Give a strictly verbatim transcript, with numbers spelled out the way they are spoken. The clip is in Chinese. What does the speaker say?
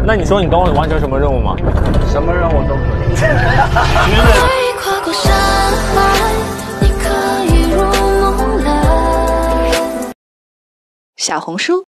那你说你帮我完成什么任务吗？ 什么任务都可以。 跨过山海，你可以入梦来。 小红书